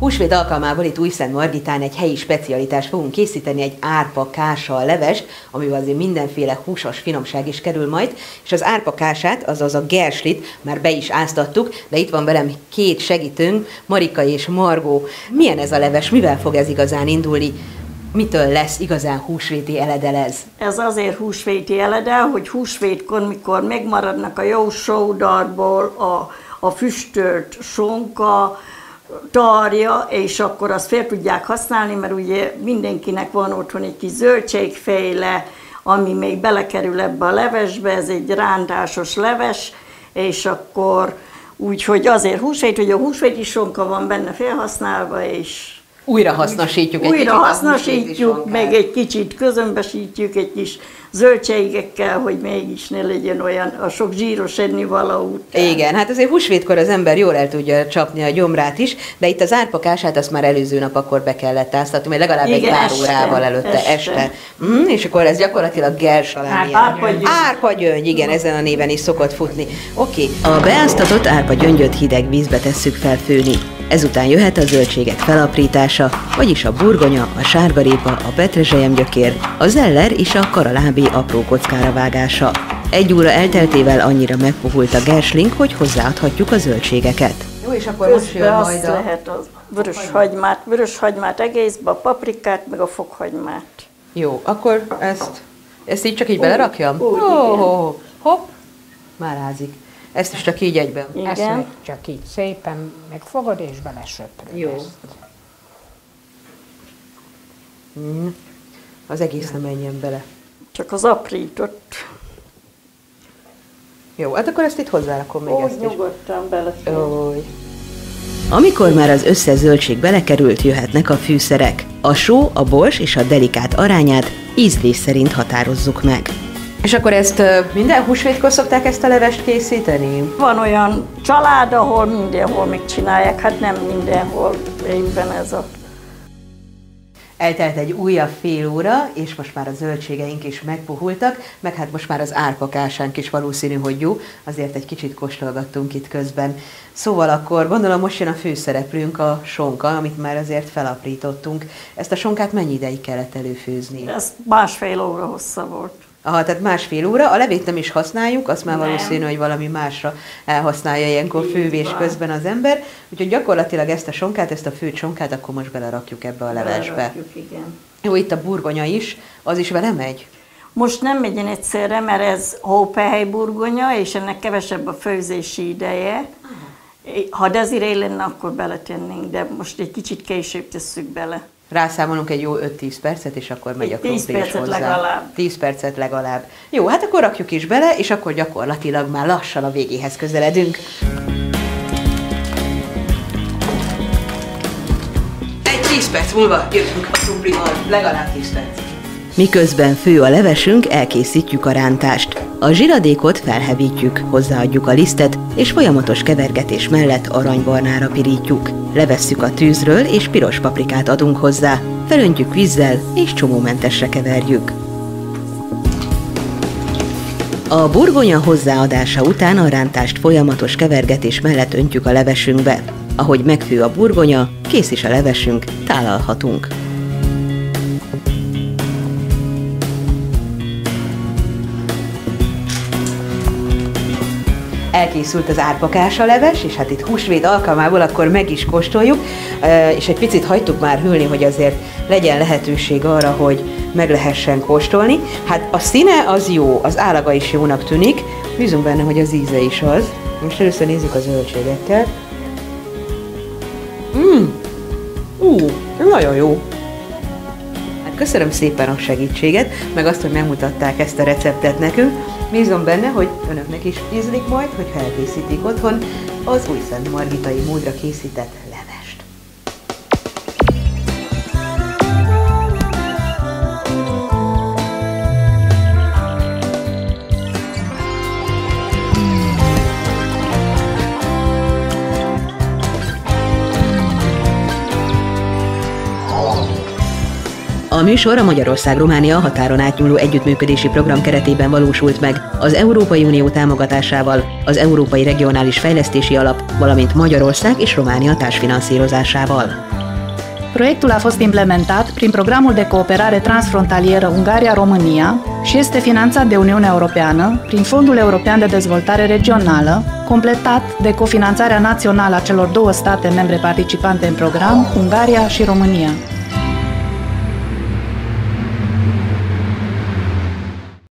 Húsvét alkalmából itt Újszentmargitán egy helyi specialitást fogunk készíteni, egy árpakással levest, amivel azért mindenféle húsos finomság is kerül majd, és az árpakását, azaz a gerslit már be is áztattuk, de itt van velem két segítőnk, Marika és Margó. Milyen ez a leves, mivel fog ez igazán indulni? Mitől lesz igazán húsvéti eledel ez? Ez azért húsvéti eledel, hogy húsvétkor, mikor megmaradnak a jó sódarból a füstölt sonka, tarja, és akkor azt fel tudják használni, mert ugye mindenkinek van otthon egy kis zöldségféle, ami még belekerül ebbe a levesbe, ez egy rántásos leves, és akkor úgyhogy azért húsvét, hogy a húsvéti sonka van benne felhasználva, és újra hasznosítjuk meg egy kicsit közömbösítjük egy kis zöldségekkel, hogy mégis ne legyen olyan a sok zsíros ennivaló után. Igen, hát azért húsvétkor az ember jól el tudja csapni a gyomrát is, de itt az árpakását azt már előző nap akkor be kellett áztatni, mert legalább egy pár órával előtte este. És akkor ez gyakorlatilag gersalán. Árpagyöngy, igen, ezen a néven is szokott futni. Oké. A beáztatott árpagyöngyöt hideg vízbe tesszük felfőni. Ezután jöhet a zöldségek felaprítása, vagyis a burgonya, a sárgarépa, a petrezselyemgyökér, a zeller és a karalábé apró kockára vágása. 1 óra elteltével annyira megpuhult a gersling, hogy hozzáadhatjuk a zöldségeket. Jó, és akkor most jön majd a... lehet a vörös hagymát egészbe, a paprikát, meg a fokhagymát. Jó, akkor ezt így csak így belerakjam? Hopp, már ázik. Ezt is csak így egyben. Igen. Ezt meg csak így szépen megfogod és belesöpröd. Jó. Az egész nem menjen bele. Csak az aprított. Jó, hát akkor ezt itt hozzárakom még ezt is. Nyugodtan belefér. Amikor már az összes zöldség belekerült, jöhetnek a fűszerek. A só, a bors és a delikát arányát ízlés szerint határozzuk meg. És akkor ezt minden húsvétkor szokták ezt a levest készíteni? Van olyan család, ahol mindenhol megcsinálják, hát nem mindenhol éppen ez a... Eltelt egy újabb fél óra, és most már a zöldségeink is megpuhultak, meg hát most már az árpakásánk is valószínű, hogy jó, azért egy kicsit kóstolgattunk itt közben. Szóval akkor gondolom most jön a főszereplőnk, a sonka, amit már azért felaprítottunk. Ezt a sonkát mennyi ideig kellett előfőzni? Ez 1,5 óra hossza volt. Aha, tehát 1,5 óra, a levét nem is használjuk, azt már nem. Valószínű, hogy valami másra elhasználja ilyenkor fővés közben az ember. Úgyhogy gyakorlatilag ezt a sonkát, ezt a főtt sonkát akkor most belerakjuk ebbe a levesbe. Belerakjuk, igen. Jó, itt a burgonya is, az is vele megy? Most nem megyen egyszerre, mert ez hópehely burgonya, és ennek kevesebb a főzési ideje. Ha deziré lenne, akkor beletennénk, de most egy kicsit később tesszük bele. Rászámolunk egy jó 5-10 percet, és akkor megy a krumpli is hozzá. Legalább. 10 percet legalább. Jó, hát akkor rakjuk is bele, és akkor gyakorlatilag már lassan a végéhez közeledünk. Egy 10 perc múlva jövünk a krumplival, legalább 10 perc. Miközben fő a levesünk, elkészítjük a rántást. A zsiradékot felhevítjük, hozzáadjuk a lisztet, és folyamatos kevergetés mellett aranybarnára pirítjuk. Levesszük a tűzről, és piros paprikát adunk hozzá. Felöntjük vízzel, és csomómentesre keverjük. A burgonya hozzáadása után a rántást folyamatos kevergetés mellett öntjük a levesünkbe. Ahogy megfő a burgonya, kész is a levesünk, tálalhatunk. Elkészült az árpakása leves, és hát itt húsvét alkalmából akkor meg is kóstoljuk, és egy picit hagytuk már hűlni, hogy azért legyen lehetőség arra, hogy meg lehessen kóstolni. Hát a színe az jó, az állaga is jónak tűnik, bízunk benne, hogy az íze is az. Most először nézzük a zöldségekkel. Nagyon jó. Hát köszönöm szépen a segítséget, meg azt, hogy megmutatták ezt a receptet nekünk. Bízom benne, hogy önöknek is ízlik majd, hogyha elkészítik otthon az újszentmargitai módra készített levest. A műsor a Magyarország-Románia határon átnyúló együttműködési program keretében valósult meg az Európai Unió támogatásával, az Európai Regionális Fejlesztési Alap, valamint Magyarország és Románia társfinanszírozásával. Proiectul a fost implementat prin Programul de Cooperare Transfrontalieră Ungaria-România și este finanțat de Uniunea Europeană prin Fondul European de Dezvoltare Regională, completat de cofinanțarea națională a celor două state membre participante în program, Ungaria și România.